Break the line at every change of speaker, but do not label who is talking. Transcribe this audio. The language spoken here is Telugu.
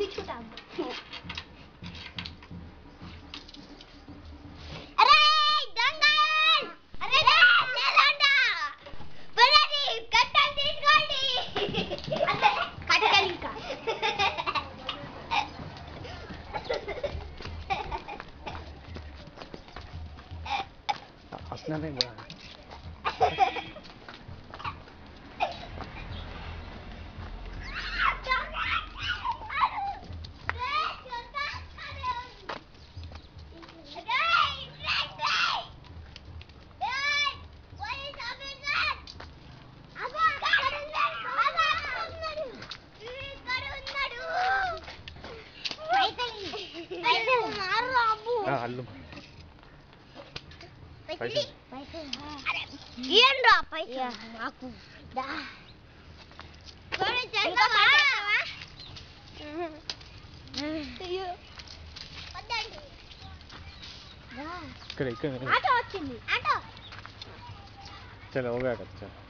नहीं बोला అల్లు
ఏంట్రా పైసా నాకు దా
ఇక్కడ
ఆటో వచ్చింది ఆటో
చలో हो गया अच्छा